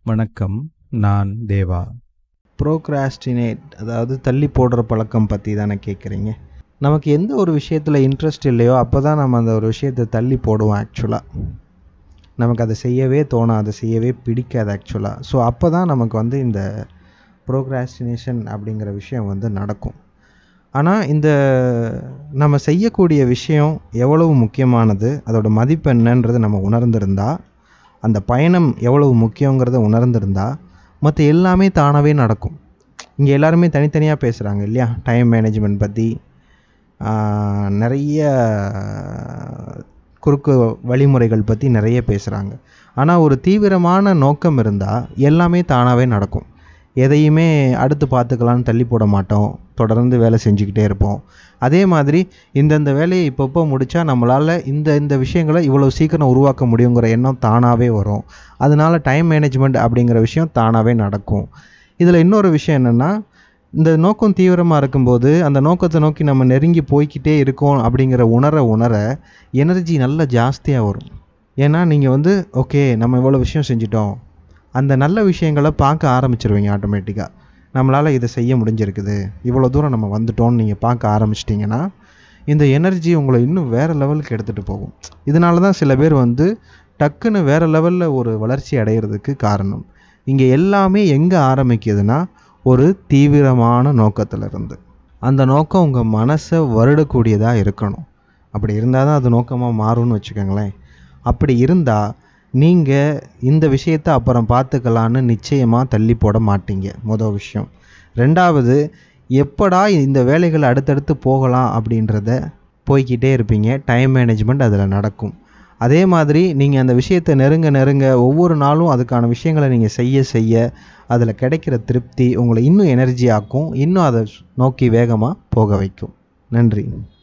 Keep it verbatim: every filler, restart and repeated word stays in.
வணக்கம், நான் தேவா. ப்ரோக்ராஸ்டினேட் அதாவது தள்ளி போடுற பழக்கம் பற்றி தானே கேட்குறீங்க. நமக்கு எந்த ஒரு விஷயத்தில் இன்ட்ரெஸ்ட் இல்லையோ அப்போ தான் நம்ம அந்த ஒரு விஷயத்தை தள்ளி போடுவோம். ஆக்சுவலாக நமக்கு அதை செய்யவே தோணும், அதை செய்யவே பிடிக்காது ஆக்சுவலாக. ஸோ அப்போ தான் நமக்கு வந்து இந்த ப்ரோக்ராஸ்டினேஷன் அப்படிங்கிற விஷயம் வந்து நடக்கும். ஆனால் இந்த நம்ம செய்யக்கூடிய விஷயம் எவ்வளவு முக்கியமானது, அதோட மதிப்பு என்னன்றது நம்ம உணர்ந்திருந்தா, அந்த பயணம் எவ்வளவு முக்கியங்கிறத உணர்ந்திருந்தா மற்ற எல்லாமே தானாகவே நடக்கும். இங்கே எல்லாருமே தனித்தனியாக பேசுகிறாங்க இல்லையா, டைம் மேனேஜ்மெண்ட் பற்றி நிறைய குறுக்கு வழிமுறைகள் பற்றி நிறைய பேசுகிறாங்க. ஆனால் ஒரு தீவிரமான நோக்கம் இருந்தால் எல்லாமே தானாகவே நடக்கும். எதையுமே அடுத்து பார்த்துக்கலான்னு தள்ளி போட மாட்டோம், தொடர்ந்து வேலை செஞ்சுக்கிட்டே இருப்போம். அதே மாதிரி இந்தந்த வேலையை இப்பப்போ முடித்தா நம்மளால் இந்த இந்த விஷயங்களை இவ்வளோ சீக்கிரம் உருவாக்க முடியுங்கிற எண்ணம் தானாகவே வரும். அதனால டைம் மேனேஜ்மெண்ட் அப்படிங்கிற விஷயம் தானாகவே நடக்கும். இதில் இன்னொரு விஷயம் என்னென்னா, இந்த நோக்கம் தீவிரமாக இருக்கும்போது அந்த நோக்கத்தை நோக்கி நம்ம நெருங்கி போய்கிட்டே இருக்கோம் அப்படிங்கிற உணர உணர எனர்ஜி நல்லா ஜாஸ்தியாக வரும். ஏன்னா நீங்கள் வந்து ஓகே நம்ம இவ்வளோ விஷயம் செஞ்சிட்டோம், அந்த நல்ல விஷயங்களை பார்க்க ஆரம்பிச்சிருவீங்க. ஆட்டோமேட்டிக்காக நம்மளால் இதை செய்ய முடிஞ்சிருக்குது, இவ்வளோ தூரம் நம்ம வந்துட்டோன்னு நீங்கள் பார்க்க ஆரம்பிச்சிட்டிங்கன்னா இந்த எனர்ஜி உங்களை இன்னும் வேறு லெவலுக்கு எடுத்துகிட்டு போகும். இதனால தான் சில பேர் வந்து டக்குன்னு வேறு லெவலில் ஒரு வளர்ச்சி அடைகிறதுக்கு காரணம். இங்கே எல்லாமே எங்கே ஆரம்பிக்குதுன்னா ஒரு தீவிரமான நோக்கத்தில் இருந்து. அந்த நோக்கம் உங்கள் மனசை வருடக்கூடியதாக இருக்கணும். அப்படி இருந்தால் தான் அது நோக்கமாக மாறும்னு வச்சுக்கோங்களேன். அப்படி இருந்தால் நீங்கள் இந்த விஷயத்தை அப்புறம் பார்த்துக்கலான்னு நிச்சயமாக தள்ளி போட மாட்டீங்க, மொதல் விஷயம். ரெண்டாவது, எப்படா இந்த வேலைகள் அடுத்தடுத்து போகலாம் அப்படின்றத போய்கிட்டே இருப்பீங்க. டைம் மேனேஜ்மெண்ட் அதில் நடக்கும். அதே மாதிரி நீங்கள் அந்த விஷயத்தை நெருங்க நெருங்க ஒவ்வொரு நாளும் அதுக்கான விஷயங்களை நீங்கள் செய்ய செய்ய அதில் கிடைக்கிற திருப்தி உங்களை இன்னும் எனர்ஜி ஆக்கும், இன்னும் அதை நோக்கி வேகமாக போக வைக்கும். நன்றி.